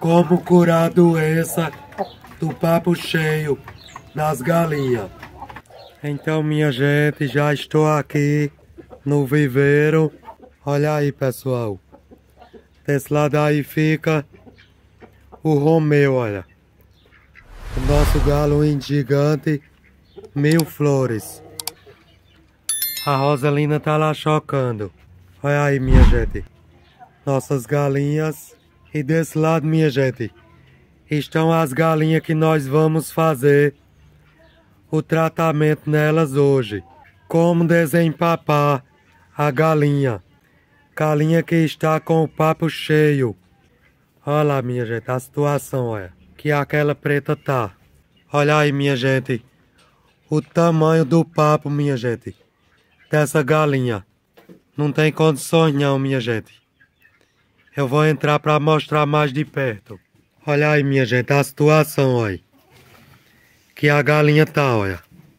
Como curar a doença do papo cheio nas galinhas. Então, minha gente, já estou aqui no viveiro. Olha aí, pessoal. Desse lado aí fica o Romeu, olha. O nosso galo gigante, 1000 flores. A Rosalina tá lá chocando. Olha aí, minha gente. Nossas galinhas. E desse lado, minha gente, estão as galinhas que nós vamos fazer o tratamento nelas hoje. Como desempapar a galinha. Galinha que está com o papo cheio. Olha lá, minha gente, a situação, olha. Que aquela preta tá. Olha aí, minha gente. O tamanho do papo, minha gente. Dessa galinha. Não tem condições não, minha gente. Eu vou entrar para mostrar mais de perto. Olha aí, minha gente, a situação, olha. Que a galinha tá, olha.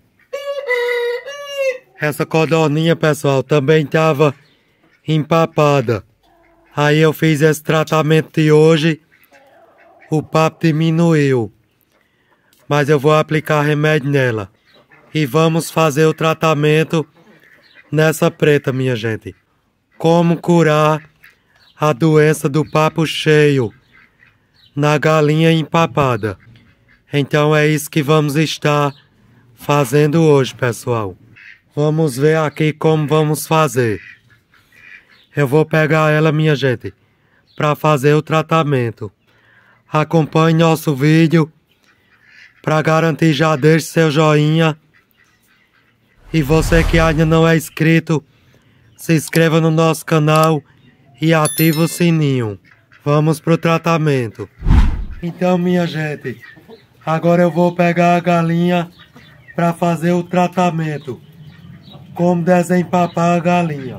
Essa codorninha, pessoal, também tava empapada. Aí eu fiz esse tratamento de hoje. O papo diminuiu. Mas eu vou aplicar remédio nela. E vamos fazer o tratamento nessa preta, minha gente. Como curar a doença do papo cheio na galinha empapada. Então é isso que vamos estar fazendo hoje, pessoal. Vamos ver aqui como vamos fazer. Eu vou pegar ela, minha gente, para fazer o tratamento. Acompanhe nosso vídeo. Para garantir, já deixe seu joinha. E você que ainda não é inscrito, se inscreva no nosso canal e ative o sininho. Vamos pro tratamento. Então, minha gente, agora eu vou pegar a galinha para fazer o tratamento. Como desempapar a galinha.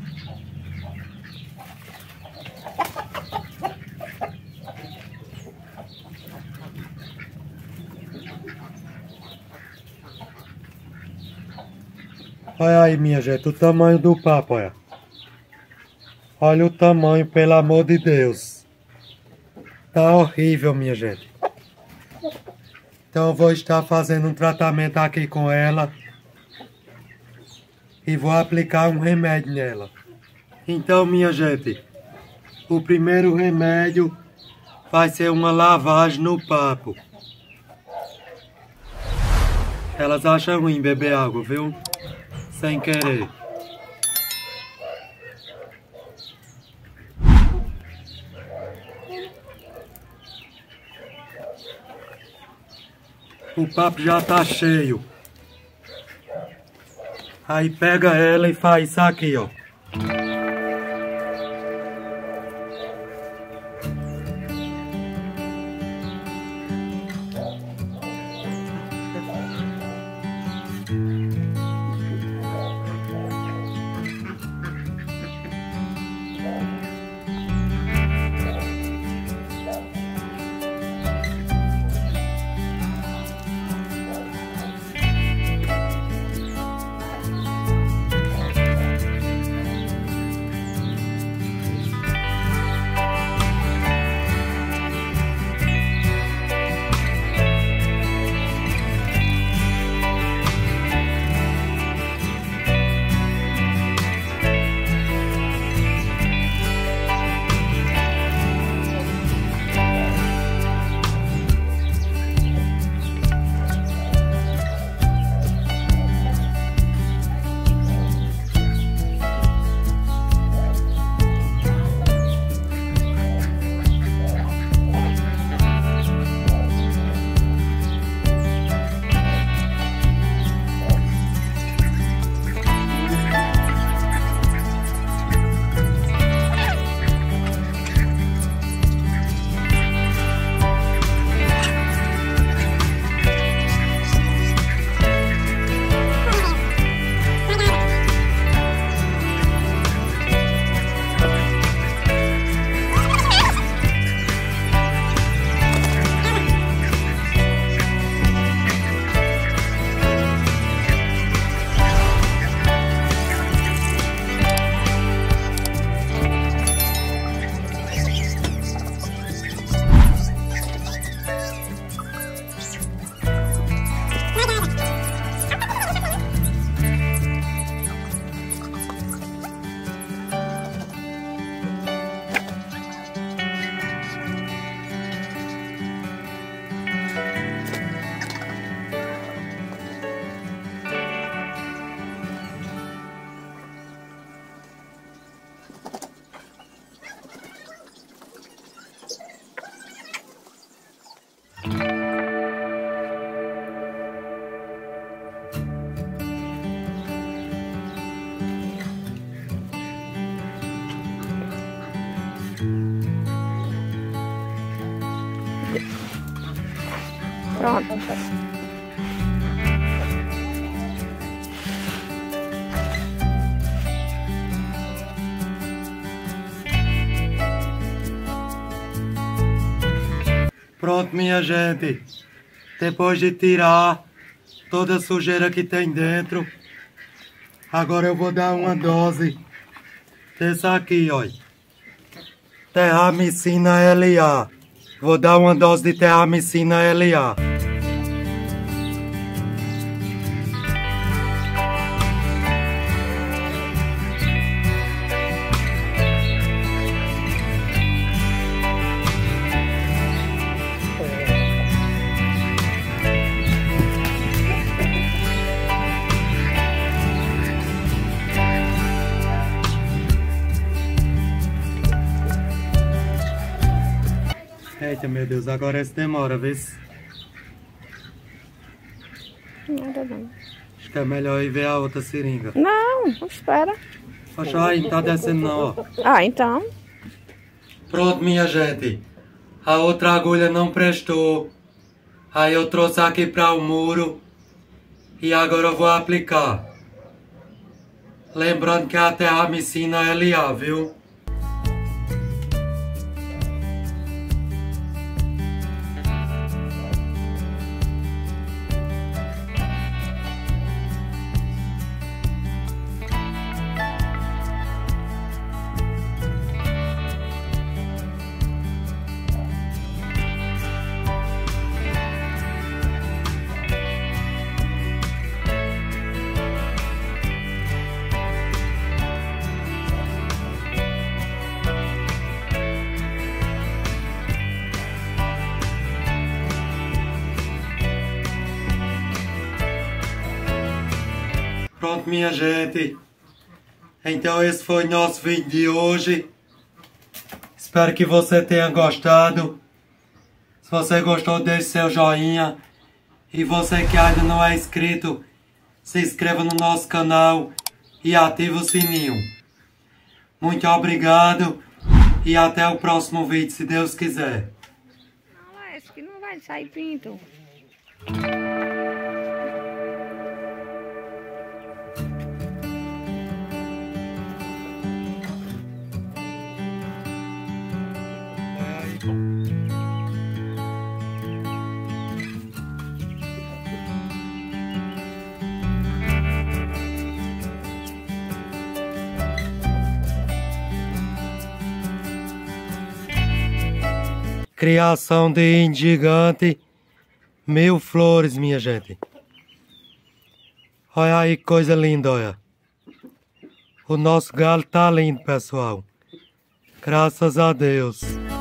Olha aí, minha gente, o tamanho do papo, olha. Olha o tamanho, pelo amor de Deus. Tá horrível, minha gente. Então eu vou estar fazendo um tratamento aqui com ela. E vou aplicar um remédio nela. Então, minha gente, o primeiro remédio vai ser uma lavagem no papo. Elas acham ruim beber água, viu? Sem querer. O papo já tá cheio. Aí pega ela e faz isso aqui, ó. Pronto. Pronto, minha gente. Depois de tirar toda a sujeira que tem dentro, agora eu vou dar uma dose dessa aqui, ó. Terramicina LA. Vou dar uma dose de terramicina LA. Eita, meu Deus, agora esse demora, vê se... Nada não. Acho que é melhor ir ver a outra seringa. Não, espera. Poxa, aí, não tá descendo não, ó. Ah, então. Pronto, minha gente. A outra agulha não prestou. Aí eu trouxe aqui para o muro. E agora eu vou aplicar. Lembrando que é a terramicina LA, viu? Pronto, minha gente. Então esse foi nosso vídeo de hoje. Espero que você tenha gostado. Se você gostou, deixe seu joinha. E você que ainda não é inscrito, se inscreva no nosso canal e ative o sininho. Muito obrigado e até o próximo vídeo, se Deus quiser. Não, esse que não vai sair pinto. Criação de índio gigante, 1000 flores, minha gente. Olha aí que coisa linda, olha. O nosso galo tá lindo, pessoal. Graças a Deus.